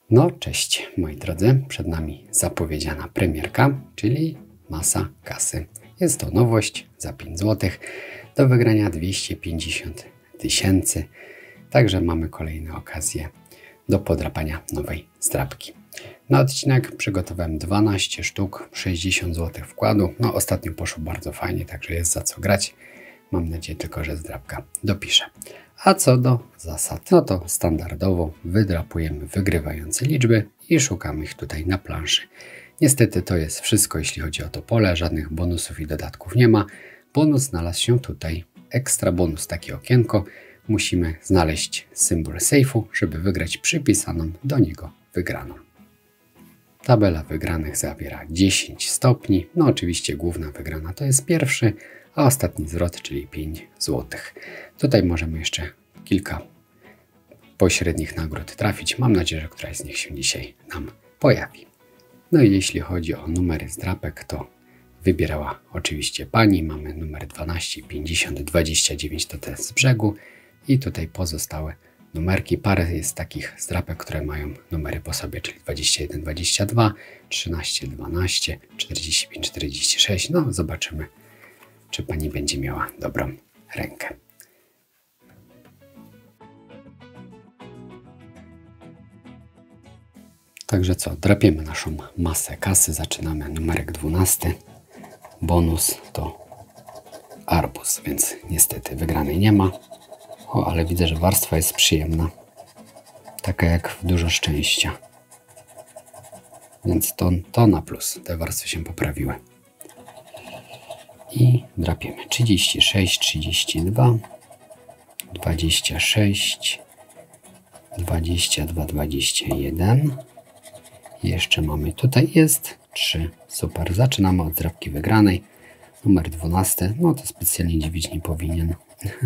No, cześć moi drodzy, przed nami zapowiedziana premierka, czyli masa kasy. Jest to nowość za 5 zł, do wygrania 250 000, także mamy kolejne okazje do podrapania nowej zdrabki. Na odcinek przygotowałem 12 sztuk, 60 zł wkładu. No ostatnio poszło bardzo fajnie, także jest za co grać. Mam nadzieję tylko, że zdrabka dopisze. A co do zasad, no to standardowo wydrapujemy wygrywające liczby i szukamy ich tutaj na planszy. Niestety to jest wszystko, jeśli chodzi o to pole, żadnych bonusów i dodatków nie ma. Bonus znalazł się tutaj, ekstra bonus, takie okienko. Musimy znaleźć symbol sejfu, żeby wygrać przypisaną do niego wygraną. Tabela wygranych zawiera 10 stopni, no oczywiście główna wygrana to jest pierwszy, a ostatni zwrot, czyli 5 zł. Tutaj możemy jeszcze kilka pośrednich nagród trafić. Mam nadzieję, że któraś z nich się dzisiaj nam pojawi. No i jeśli chodzi o numery zdrapek, to wybierała oczywiście pani. Mamy numer 12, 50, 29 to te z brzegu i tutaj pozostałe numerki. Parę jest takich zdrapek, które mają numery po sobie, czyli 21, 22, 13, 12, 45, 46. No zobaczymy, czy pani będzie miała dobrą rękę. Także co, drapiemy naszą masę kasy. Zaczynamy numerek 12. Bonus to arbuz, więc niestety wygranej nie ma. O, ale widzę, że warstwa jest przyjemna. Taka jak w Dużo Szczęścia. Więc to na plus. Te warstwy się poprawiły. I drapiemy 36, 32, 26, 22, 21. Jeszcze mamy, tutaj jest 3. Super. Zaczynamy od drapki wygranej. Numer 12. No to specjalnie dziwić nie powinien.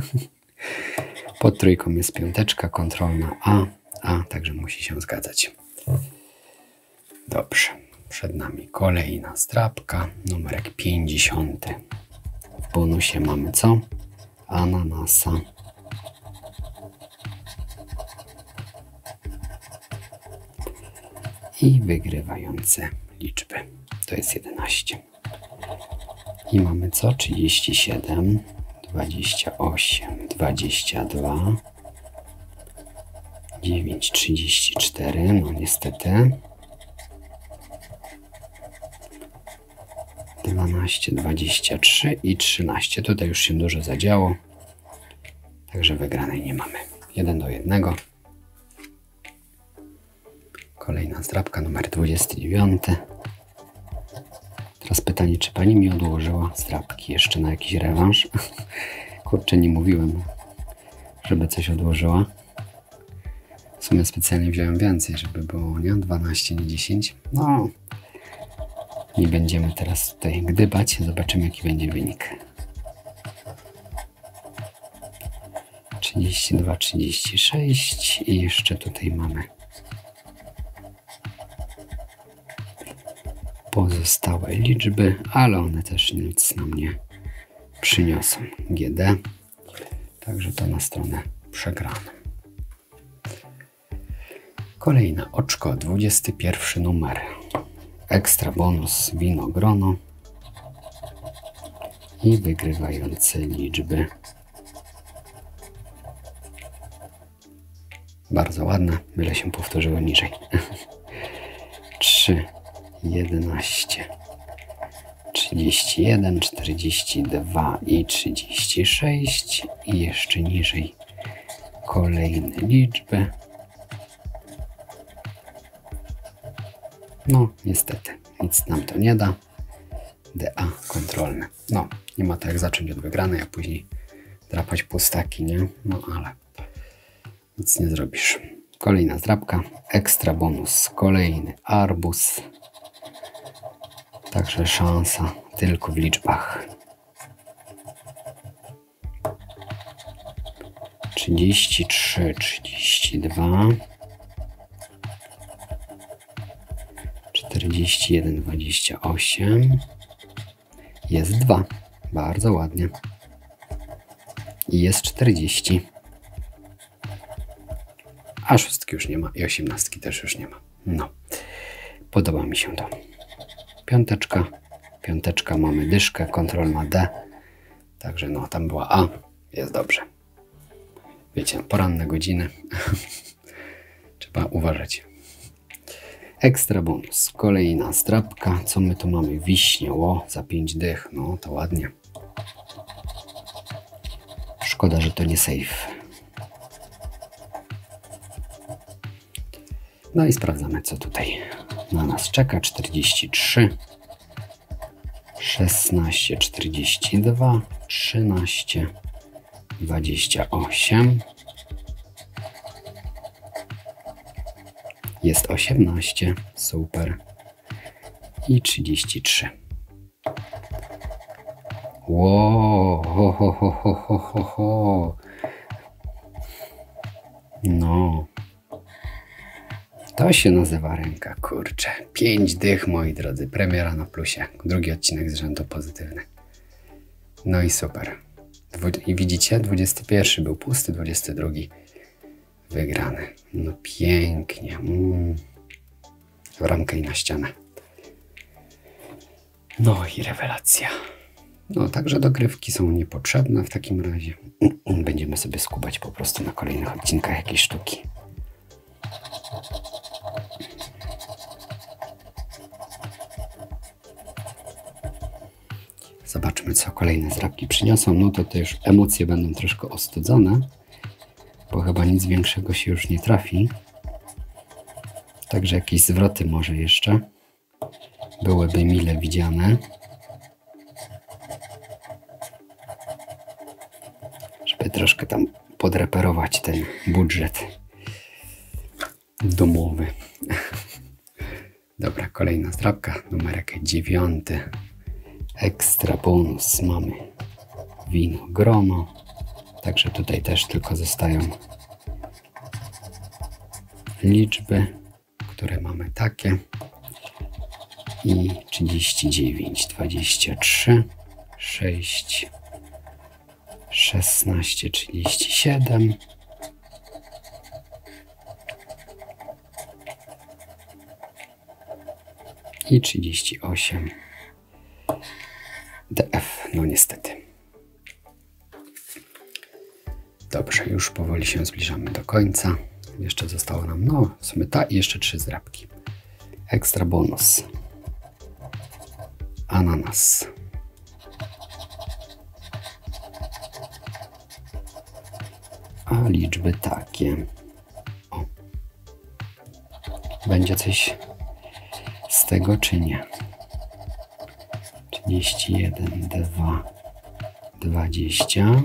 Pod trójką jest piąteczka, kontrolna A, także musi się zgadzać. Dobrze. Przed nami kolejna zdrabka, numerek 50. W bonusie mamy co? Ananasa. I wygrywające liczby. To jest 11. I mamy co? 37, 28, 22, 9, 34. No niestety. 12, 23 i 13. Tutaj już się dużo zadziało. Także wygranej nie mamy. 1 do 1. Kolejna zdrabka, numer 29. Teraz pytanie, czy pani mi odłożyła zdrabki jeszcze na jakiś rewanż? Kurczę, nie mówiłem, żeby coś odłożyła. W sumie specjalnie wziąłem więcej, żeby było, nie? 12, nie 10. No, nie będziemy teraz tutaj gdybać. Zobaczymy, jaki będzie wynik. 32, 36 i jeszcze tutaj mamy pozostałe liczby, ale one też nic nam nie przyniosą. GD. Także to na stronę przegraną. Kolejne oczko, 21 numer. Ekstra bonus winogrono. I wygrywające liczby. Bardzo ładne, byle się powtórzyło niżej. 3, 11, 31, 42 i 36. I jeszcze niżej kolejne liczby. No niestety, nic nam to nie da. DA kontrolne. No, nie ma to jak zacząć od wygranej, a później drapać pustaki, nie? No ale nic nie zrobisz. Kolejna zdrabka. Ekstra bonus. Kolejny arbuz. Także szansa tylko w liczbach. 33, 32, 41, 28. Jest 2. Bardzo ładnie. I jest 40. A szóstki już nie ma i 18 też już nie ma. No, podoba mi się to. Piąteczka. Piąteczka, mamy dyszkę, kontrol ma D. Także no, tam była A. Jest dobrze. Wiecie, poranne godziny. Trzeba uważać. Ekstra bonus. Kolejna zdrabka. Co my tu mamy? Wiśnie. O, za 5 dych. No, to ładnie. Szkoda, że to nie safe. No i sprawdzamy, co tutaj na nas czeka. 43, 16, 42, 13, 28. Jest 18. Super. I 33. Wow, ho, ho, ho, ho, ho, ho, ho. No. To się nazywa ręka, kurczę. 5 dych, moi drodzy. Premiera na plusie. Drugi odcinek z rzędu pozytywny. No i super. I widzicie, 21 był pusty, 22 wygrany. No pięknie. W ramkę i na ścianę. No i rewelacja. No, także dogrywki są niepotrzebne w takim razie. Będziemy sobie skubać po prostu na kolejnych odcinkach jakieś sztuki. Zobaczmy, co kolejne zdrabki przyniosą. No to już emocje będą troszkę ostudzone, bo chyba nic większego się już nie trafi. Także jakieś zwroty może jeszcze byłyby mile widziane. Żeby troszkę tam podreperować ten budżet domowy. Dobra, kolejna zdrabka, numerek 9. Ekstra bonus mamy wino grono. Także tutaj też tylko zostają liczby, które mamy takie. I 39, 23, 6, 16, 37. I 38. DF, no niestety. Dobrze, już powoli się zbliżamy do końca. Jeszcze zostało nam, no w sumie ta i jeszcze 3 zdrabki. Ekstra bonus. Ananas. A liczby takie. O. Będzie coś z tego czy nie? 31, 2, 20.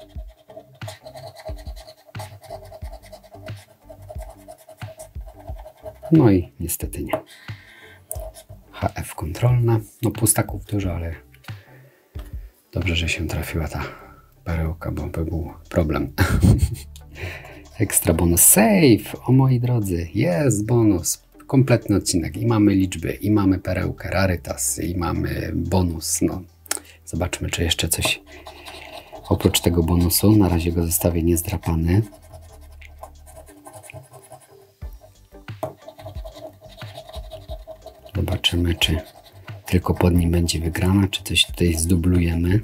No i niestety nie. HF kontrolne. No pustaków dużo, ale dobrze, że się trafiła ta perełka, bo by był problem. Ekstra bonus save. O moi drodzy, jest bonus. Kompletny odcinek. I mamy liczby, i mamy perełkę rarytas, i mamy bonus. No, zobaczmy, czy jeszcze coś oprócz tego bonusu. Na razie go zostawię niezdrapany. Zobaczymy, czy tylko pod nim będzie wygrana, czy coś tutaj zdublujemy.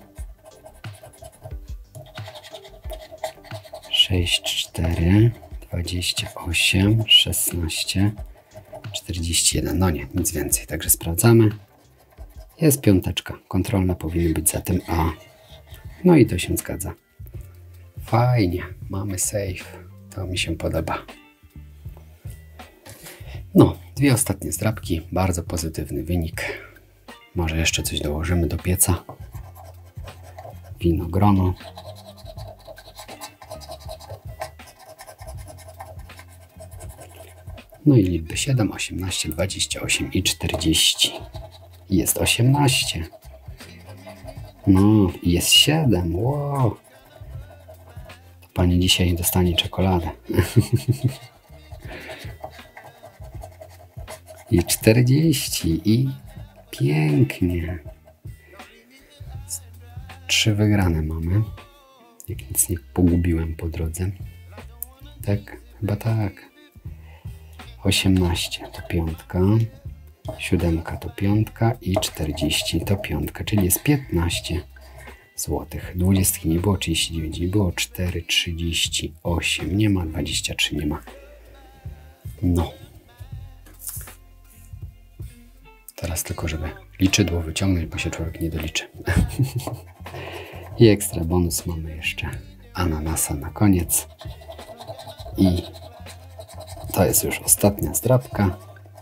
6, 4, 28, 16, 41. No nie, nic więcej. Także sprawdzamy. Jest piąteczka. Kontrolne powinny być zatem A. No i to się zgadza. Fajnie. Mamy save. To mi się podoba. No, 2 ostatnie zdrabki. Bardzo pozytywny wynik. Może jeszcze coś dołożymy do pieca. Wino grono. No i liczby 7, 18, 28 i 40. Jest 18. No i jest 7. Wow. To pani dzisiaj dostanie czekoladę. I 40. I pięknie. 3 wygrane mamy. Jak nic nie pogubiłem po drodze. Tak? Chyba tak. 18 to piątka, 7 to piątka i 40 to piątka, czyli jest 15 zł. 20 nie było, 39 nie było, 4, 38 nie ma, 23 nie ma. No. Teraz tylko, żeby liczydło wyciągnąć, bo się człowiek nie doliczy. I ekstra bonus mamy jeszcze ananasa na koniec. I to jest już ostatnia zdrabka.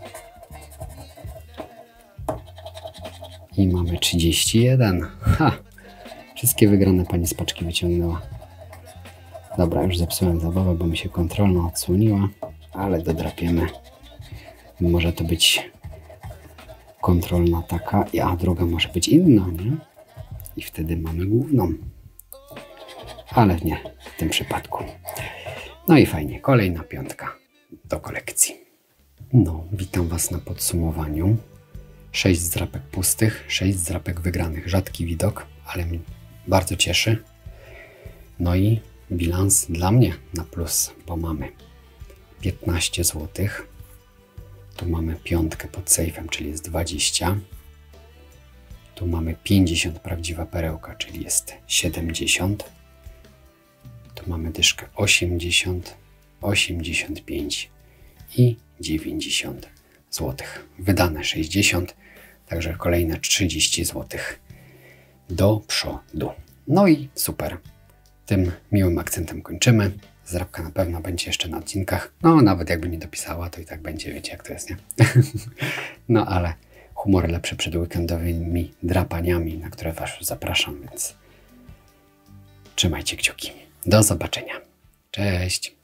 I mamy 31. Ha! Wszystkie wygrane pani z paczki wyciągnęła. Dobra, już zepsułem zabawę, bo mi się kontrolna odsłoniła, ale dodrapiemy. Może to być kontrolna taka, a druga może być inna, nie? I wtedy mamy główną. Ale nie w tym przypadku. No i fajnie, kolejna piątka do kolekcji. No, witam Was na podsumowaniu. 6 zdrapek pustych, 6 zdrapek wygranych. Rzadki widok, ale mnie bardzo cieszy. No i bilans dla mnie na plus, bo mamy 15 zł. Tu mamy piątkę pod sejfem, czyli jest 20. Tu mamy 50 prawdziwa perełka, czyli jest 70. Tu mamy dyszkę 80, 85 i 90 zł. Wydane 60, także kolejne 30 zł do przodu. No i super. Tym miłym akcentem kończymy. Zdrabka na pewno będzie jeszcze na odcinkach. No, nawet jakby nie dopisała, to i tak będzie, wiecie jak to jest, nie? No, ale humor lepszy przed weekendowymi drapaniami, na które Was zapraszam, więc trzymajcie kciuki. Do zobaczenia. Cześć!